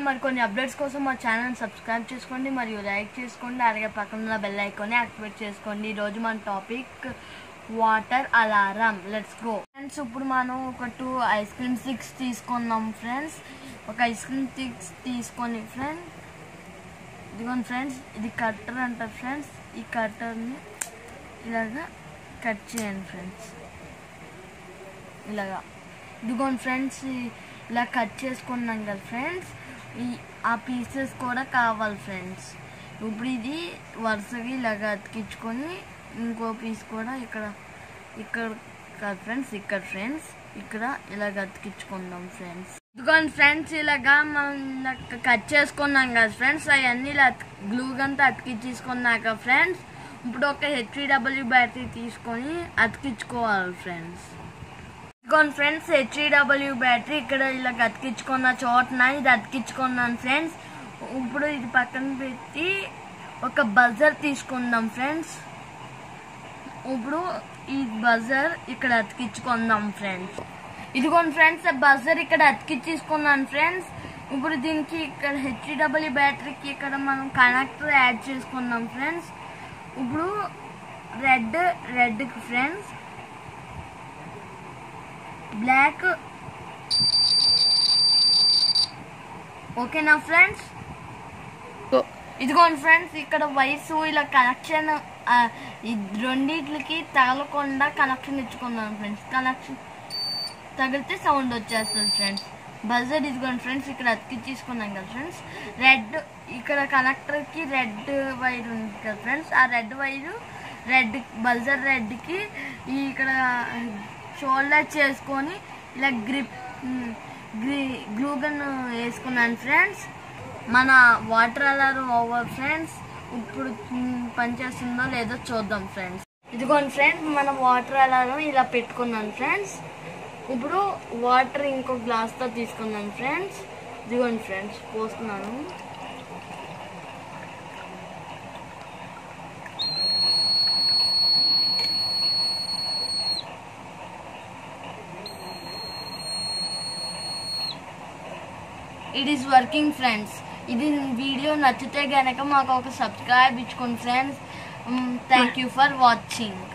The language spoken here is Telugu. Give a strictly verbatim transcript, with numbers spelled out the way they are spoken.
మరికొన్ని అప్డేట్స్ కోసం మా ఛానల్ సబ్స్క్రైబ్ చేసుకోండి మరియు లైక్ చేసుకోండి, అలాగే పక్కన ఉన్న బెల్ ఐకాన్ని యాక్టివేట్ చేసుకోండి. ఈరోజు మన topic water alarm. Let's go friends. ఇప్పుడు మనం ఒక టూ ఐస్ క్రీమ్ స్టిక్స్ తీసుకున్నాం ఫ్రెండ్స్. ఒక ఐస్ క్రీమ్ స్టిక్స్ తీసుకొని ఫ్రెండ్స్ ఇదిగోండి ఫ్రెండ్స్, ఇది కట్టర్ అంటారు ఫ్రెండ్స్. ఈ కట్టర్ని ఇలాగా కట్ చేయండి ఫ్రెండ్స్, ఇలాగా. ఇదిగోండి ఫ్రెండ్స్, ఇలా కట్ చేసుకున్నాం కదా ఫ్రెండ్స్. ఈ ఆ పీసెస్ కూడా కావాలి ఫ్రెండ్స్. ఇప్పుడు ఇది వరుసగా ఇలాగా అతికించుకొని ఇంకో పీస్ కూడా ఇక్కడ ఇక్కడ కాదు ఫ్రెండ్స్, ఇక్కడ ఫ్రెండ్స్ ఇక్కడ ఇలాగ అతికించుకుందాం ఫ్రెండ్స్. ఇదిగోండి ఫ్రెండ్స్, ఇలాగా మనం కట్ చేసుకున్నాం కదా ఫ్రెండ్స్. అవన్నీ ఇలా గ్లూ గన్తో అతికించేసుకున్నాక ఫ్రెండ్స్ ఇప్పుడు ఒక హెచ్ఈడబ్ల్యూ బ్యాటరీ తీసుకొని అతికించుకోవాలి ఫ్రెండ్స్. ఇదిగోండి ఫ్రెండ్స్, హెచ్ఈడబ్ల్యూ బ్యాటరీ ఇక్కడ ఇలా అతికించుకున్న చోటన ఇది అతికించుకున్నాను ఫ్రెండ్స్. ఇప్పుడు ఇది పక్కన పెట్టి ఒక బజర్ తీసుకుందాం ఫ్రెండ్స్. ఇప్పుడు ఈ బజర్ ఇక్కడ అతికించుకుందాం ఫ్రెండ్స్. ఇదిగోండి ఫ్రెండ్స్, బజర్ ఇక్కడ అతికించేసుకున్నాను ఫ్రెండ్స్. ఇప్పుడు దీనికి ఇక్కడ హెచ్ఈడబ్ల్యూ బ్యాటరీకి ఇక్కడ మనం కనెక్టర్ యాడ్ చేసుకున్నాం ఫ్రెండ్స్. ఇప్పుడు రెడ్ రెడ్కి ఫ్రెండ్స్, బ్లాక్ ఓకేనా ఫ్రెండ్స్. ఇదిగోండి ఫ్రెండ్స్, ఇక్కడ వైర్స్ ఇలా కనెక్షన్ రెండిట్లకి తగలకుండా కనెక్షన్ ఇచ్చుకున్నాను ఫ్రెండ్స్. కనెక్షన్ తగిలితే సౌండ్ వచ్చేస్తుంది ఫ్రెండ్స్. బజర్ ఇదిగోండి ఫ్రెండ్స్, ఇక్కడ అతికించేసుకున్నాం కదా ఫ్రెండ్స్. రెడ్ ఇక్కడ కనెక్టర్కి రెడ్ వైర్ ఉంది కదా ఫ్రెండ్స్. ఆ రెడ్ వైరు రెడ్ బజర్ రెడ్కి ఇక్కడ షోల్డర్ చేసుకొని ఇలా గ్రిప్ గ్లూ గన్ వేసుకున్నాను ఫ్రెండ్స్. మన వాటర్ అలారం ఓవర్ ఫ్రెండ్స్. ఇప్పుడు పనిచేస్తుందో లేదో చూద్దాం ఫ్రెండ్స్. ఇదిగోండి ఫ్రెండ్స్, మన వాటర్ అలారం ఇలా పెట్టుకున్నాను ఫ్రెండ్స్. ఇప్పుడు వాటర్ ఇంకో గ్లాస్తో తీసుకున్నాను ఫ్రెండ్స్. ఇదిగోండి ఫ్రెండ్స్, పోస్తున్నాను. It is working friends. ఇది వీడియో నచ్చితే గనక మాకు ఒక సబ్స్క్రైబ్ ఇచ్చుకోండి friends. Thank you for watching.